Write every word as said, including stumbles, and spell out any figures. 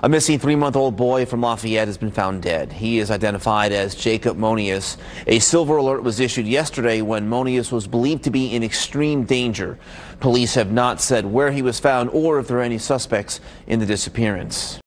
A missing three-month-old boy from Lafayette has been found dead. He is identified as Jacob Monius. A silver alert was issued yesterday when Monius was believed to be in extreme danger. Police have not said where he was found or if there are any suspects in the disappearance.